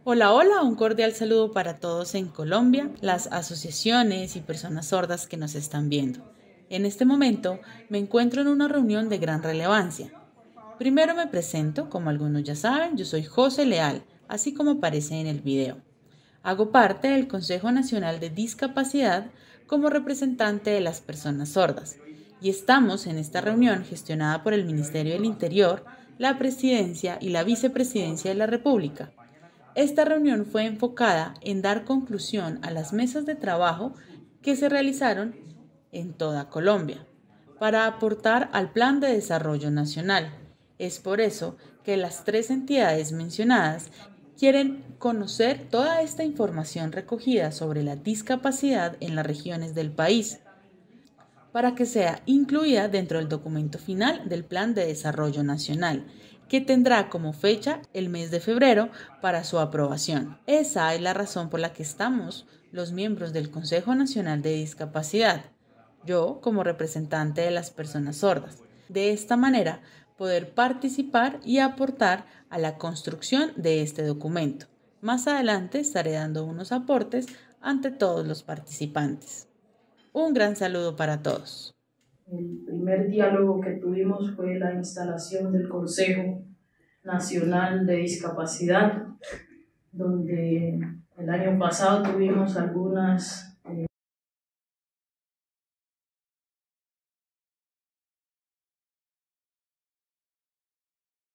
Hola, hola, un cordial saludo para todos en Colombia, las asociaciones y personas sordas que nos están viendo. En este momento me encuentro en una reunión de gran relevancia. Primero me presento, como algunos ya saben, yo soy José Leal, así como aparece en el video. Hago parte del Consejo Nacional de Discapacidad como representante de las personas sordas y estamos en esta reunión gestionada por el Ministerio del Interior, la Presidencia y la Vicepresidencia de la República. Esta reunión fue enfocada en dar conclusión a las mesas de trabajo que se realizaron en toda Colombia para aportar al Plan de Desarrollo Nacional. Es por eso que las tres entidades mencionadas quieren conocer toda esta información recogida sobre la discapacidad en las regiones del país para que sea incluida dentro del documento final del Plan de Desarrollo Nacional, que tendrá como fecha el mes de febrero para su aprobación. Esa es la razón por la que estamos los miembros del Consejo Nacional de Discapacidad, yo como representante de las personas sordas. De esta manera, poder participar y aportar a la construcción de este documento. Más adelante estaré dando unos aportes ante todos los participantes. Un gran saludo para todos. El primer diálogo que tuvimos fue la instalación del Consejo Nacional de Discapacidad, donde el año pasado tuvimos algunas